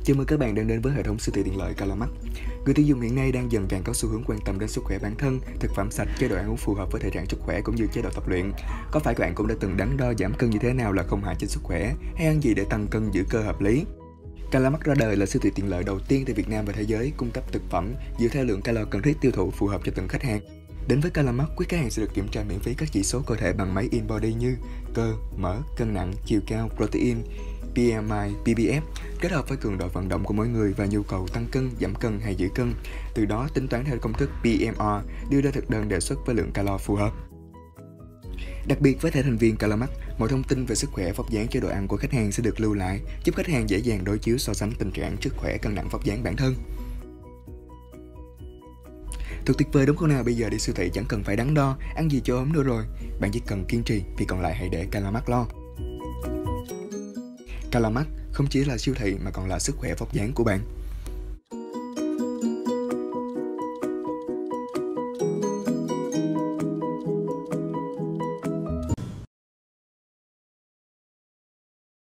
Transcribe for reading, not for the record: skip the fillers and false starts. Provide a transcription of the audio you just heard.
Chào mừng các bạn đang đến với hệ thống siêu thị tiện lợi Calamac. Người tiêu dùng hiện nay đang dần càng có xu hướng quan tâm đến sức khỏe bản thân, thực phẩm sạch, chế độ ăn uống phù hợp với thể trạng sức khỏe cũng như chế độ tập luyện. Có phải các bạn cũng đã từng đắn đo giảm cân như thế nào là không hại cho sức khỏe, hay ăn gì để tăng cân giữ cơ hợp lý? Calamac ra đời là siêu thị tiện lợi đầu tiên tại Việt Nam và thế giới cung cấp thực phẩm dựa theo lượng calo cần thiết tiêu thụ phù hợp cho từng khách hàng. Đến với Calamac, quý khách hàng sẽ được kiểm tra miễn phí các chỉ số cơ thể bằng máy InBody như cơ, mỡ, cân nặng, chiều cao, protein, BMI, PBF, kết hợp với cường độ vận động của mỗi người và nhu cầu tăng cân, giảm cân hay giữ cân. Từ đó tính toán theo công thức BMR, đưa ra thực đơn đề xuất với lượng calo phù hợp. Đặc biệt với thẻ thành viên Calamac, mọi thông tin về sức khỏe, vóc dáng, chế độ ăn của khách hàng sẽ được lưu lại, giúp khách hàng dễ dàng đối chiếu so sánh tình trạng sức khỏe, cân nặng, vóc dáng bản thân. Thật tuyệt vời đúng không nào? Bây giờ đi siêu thị chẳng cần phải đắn đo ăn gì cho ốm nữa rồi. Bạn chỉ cần kiên trì, vì còn lại hãy để Calamac lo. Calamac không chỉ là siêu thị mà còn là sức khỏe vóc dáng của bạn.